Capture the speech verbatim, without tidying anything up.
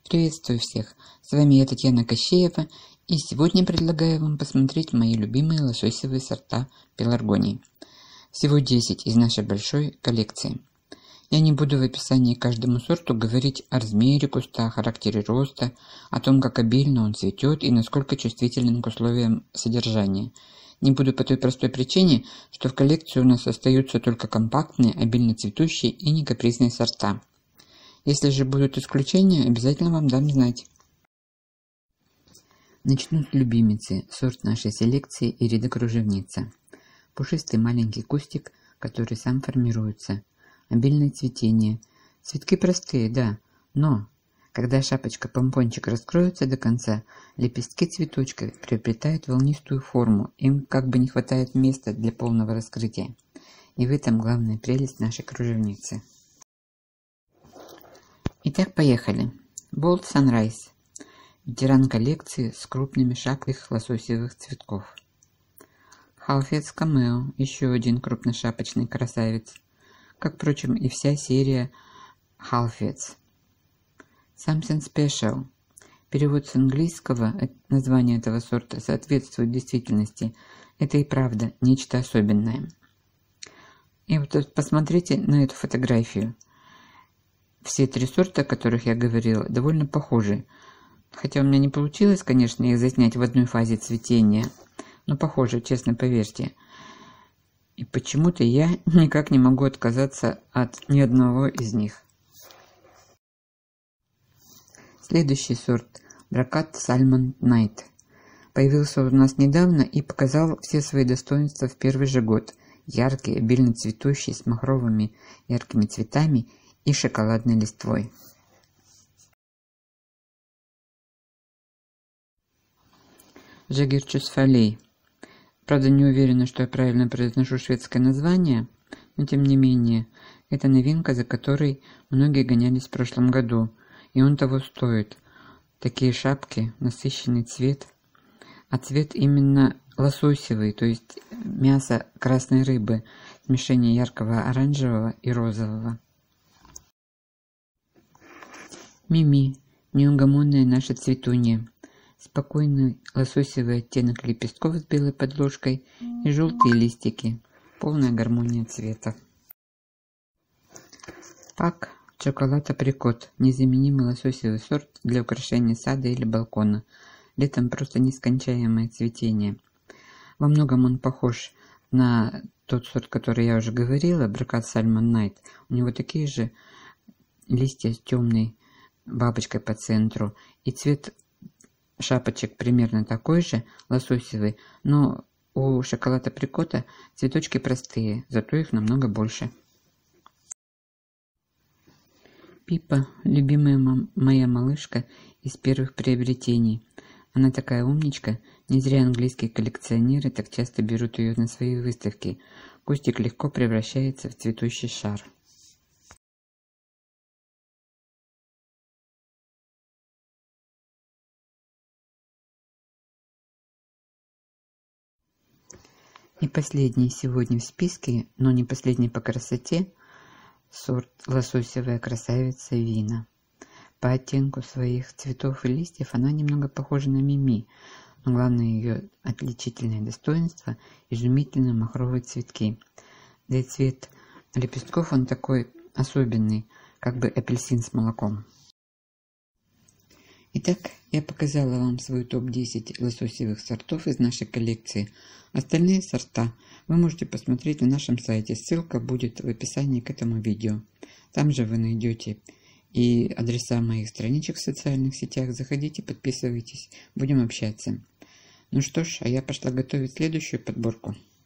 Приветствую всех! С вами я, Татьяна Кощеева, и сегодня предлагаю вам посмотреть мои любимые лососевые сорта пеларгонии. Всего десять из нашей большой коллекции. Я не буду в описании каждому сорту говорить о размере куста, характере роста, о том, как обильно он цветет и насколько чувствителен к условиям содержания. Не буду по той простой причине, что в коллекции у нас остаются только компактные, обильно цветущие и некапризные сорта. Если же будут исключения, обязательно вам дам знать. Начну с любимицы, сорт нашей селекции Ирида кружевница. Пушистый маленький кустик, который сам формируется. Обильное цветение. Цветки простые, да, но когда шапочка-помпончик раскроется до конца, лепестки цветочка приобретают волнистую форму, им как бы не хватает места для полного раскрытия. И в этом главная прелесть нашей кружевницы. Итак, поехали. Bold Sunrise. Ветеран коллекции с крупными шапках лососевых цветков. Halfeds Cameo. Еще один крупношапочный красавец. Как, впрочем, и вся серия Halfeds. Something Special. Перевод с английского названия этого сорта соответствует действительности. Это и правда нечто особенное. И вот посмотрите на эту фотографию. Все три сорта, о которых я говорила, довольно похожи. Хотя у меня не получилось, конечно, их заснять в одной фазе цветения. Но похоже, честно, поверьте. И почему-то я никак не могу отказаться от ни одного из них. Следующий сорт – Brocade Salmon Night. Появился у нас недавно и показал все свои достоинства в первый же год. Яркий, обильно цветущий, с махровыми яркими цветами и шоколадной листвой. Жагерчус Фалей. Правда, не уверена, что я правильно произношу шведское название, но тем не менее, это новинка, за которой многие гонялись в прошлом году, и он того стоит. Такие шапки, насыщенный цвет, а цвет именно лососевый, то есть мясо красной рыбы, смешение яркого оранжевого и розового. Мими, неугомонная наша цветунья. Спокойный лососевый оттенок лепестков с белой подложкой и желтые листики. Полная гармония цвета. Пак Chocolate Apricot. Незаменимый лососевый сорт для украшения сада или балкона. Летом просто нескончаемое цветение. Во многом он похож на тот сорт, который я уже говорила, Brocade Salmon Night. У него такие же листья с темной бабочкой по центру, и цвет шапочек примерно такой же, лососевый, но у шоколада Априкота цветочки простые, зато их намного больше. Пипа, любимая моя малышка из первых приобретений. Она такая умничка, не зря английские коллекционеры так часто берут ее на свои выставки. Кустик легко превращается в цветущий шар. И последний сегодня в списке, но не последний по красоте, сорт лососевая красавица Вина. По оттенку своих цветов и листьев она немного похожа на Мими, но главное ее отличительное достоинство – изумительные махровые цветки. Да и цвет лепестков он такой особенный, как бы апельсин с молоком. Итак, я показала вам свой топ десять лососевых сортов из нашей коллекции. Остальные сорта вы можете посмотреть на нашем сайте, ссылка будет в описании к этому видео. Там же вы найдете и адреса моих страничек в социальных сетях. Заходите, подписывайтесь, будем общаться. Ну что ж, а я пошла готовить следующую подборку.